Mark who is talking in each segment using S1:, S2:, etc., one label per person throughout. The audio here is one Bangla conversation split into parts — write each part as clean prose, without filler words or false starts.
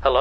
S1: হ্যালো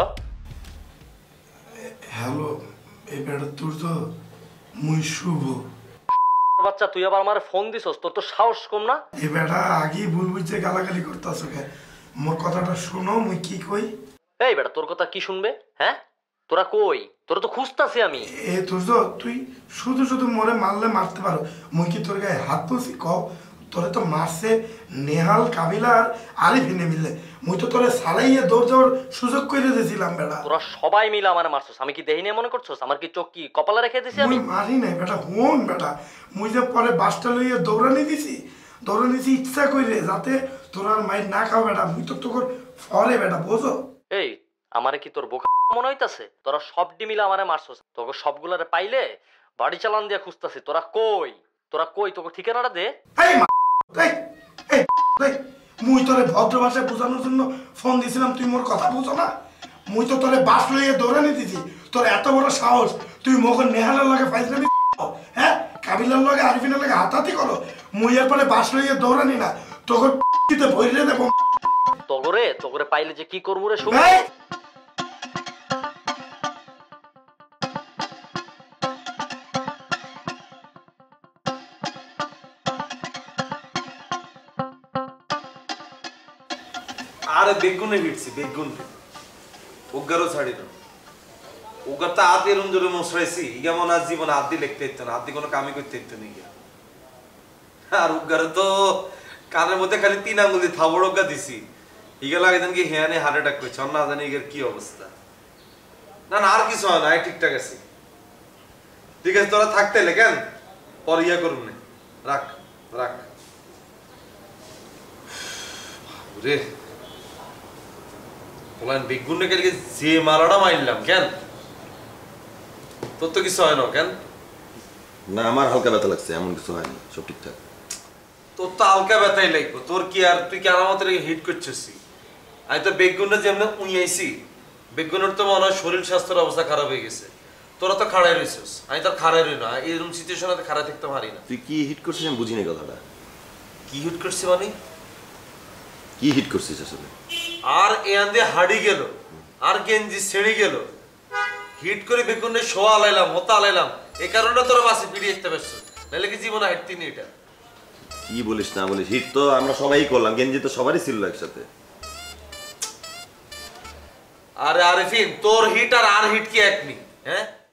S2: হ্যালো, এই বেটা তোর তো মুই শুভ।
S1: বাচ্চা, তুই আবার আমার ফোন দিছস, তোর তো সাহস কম না?
S2: এই বেটা আগেই ভুল বুঝছে গালাগালি করতেছ কে? মোর কথাটা শোনো, মুই কি কই।
S1: এই বেটা, তোর কথা কি শুনবে? হ্যাঁ, তোরা কই? তোরা তো খুঁজতাছি আমি।
S2: এ তোর তুই শুধু শুধু মরে মারলে মারতে পারো, মুই কি তোর গায়ে হাত তুলছি? কও, তোরে তো মারছে নেহাল, কাবিলা আর আরিফিনে মিললে। মুই তো তোরে সালাইয়ে দৌড় যাওয়ার সুযোগ করে দিয়েছিলাম বেটা।
S1: তোরা সবাই মিলে আমার মারছস, আমি কি দেহি নিয়ে মনে করছস? আমার কি চোখ কি কপালে রেখে দিছি আমি?
S2: মুই মারি নাই বেটা, হোন বেটা। মুই যে পরে বাসটা লইয়ে দৌড়ানি দিছি ইচ্ছা কইরে, যাতে তোর আর মাইর না খাও বেটা। মুই তো তোর ফরে বেটা, বোঝো?
S1: এই, আমারে কি তোর বোকা মনে হইতাছে? তোরা সবডি মিলে আমারে মারছস, তোকে সবগুলারে পাইলে বাড়ি চালান দিয়া খুঁজতাছি। তোরা কই? তোকে ঠিকানাটা দে।
S2: এই এই এই এই, মুই তোরে ভদ্র ভাষায় বোঝানোর জন্য ফোন দিছিলাম, তুই মোর কথা বুঝো না? মুই তো তোরে বাস লইয়ে দৌড়ানি দিছি। তোর এত বড় সাহস, তুই মোকে নেহালের লগে ফাইজলামি, হ্যাঁ, কাবিলার লগে আরিফিনের লগে হাতাহাতি করো। মুই এর পরে বাস লইয়ে দৌড়ানি না, তোকে দিতে ভইরে দেব।
S1: তোগরে পাইলে যে কি করবো রে শুভ।
S3: আরে বেগুনে হিটছি, বেগুন উগারও ছাড়ি না। উগার তো আদি এরম জোরে মশরাইছি, ইগা মনে হয় জীবনে আদি লিখতে ইতো না, আদি কোনো কামই করতে ইতো না। আর উগারে তো কানের মধ্যে খালি 3 আঙ্গুল থাবড় উগা দিছি, ইগা লাগে দেন কি হেয়ানে হার্ট অ্যাটাক করছে, না জানি ইগের কি অবস্থা। না না, আর কিছু হয় না, ঠিকঠাক আছে। ঠিক আছে, তোরা থাকতে এলে কেন, পর ইয়া করুন না, রাখ রাখ রে। বেগুনে কালকে যে মারাটা মারলাম, কেন তোর তো কিছু হয় না? কেন
S4: না, আমার হালকা ব্যথা লাগছে, এমন কিছু হয়নি, সব ঠিকঠাক।
S3: তোর তো হালকা ব্যথাই লাগবে, তোর কি আর, তুই কি আমার মতো হিট করছিস? আমি তো বেগুনে যেমন উইয়াইছি, বেগুনের তো মনে হয় শরীর স্বাস্থ্যের অবস্থা খারাপ হয়ে গেছে। তোরা তো খাড়াই রয়েছিস, আমি তো খাড়াই রই না, এরকম সিচুয়েশনে খাড়াই থাকতে পারি না।
S4: তুই কি হিট করছিস আমি বুঝিনি কথাটা।
S3: কি হিট করছি মানে?
S4: কি হিট করছিস আসলে?
S3: আর এখান দিয়ে হাড়ি গেল, আর গেঞ্জি ছেড়ে গেল, হিট করে বেগুনে শোয়া আলাইলাম, হতা আলাইলাম, এই কারণে তোরা বাসে ফিরিয়ে যেতে পারছো, নাহলে কি জীবনে হাঁটতি নি। এটা
S4: কি বলিস না বলিস, হিট তো আমরা সবাই করলাম, গেঞ্জি তো সবারই ছিল একসাথে।
S3: আরে আরিফিন, তোর হিট আর হিট কি এক নি? হ্যাঁ,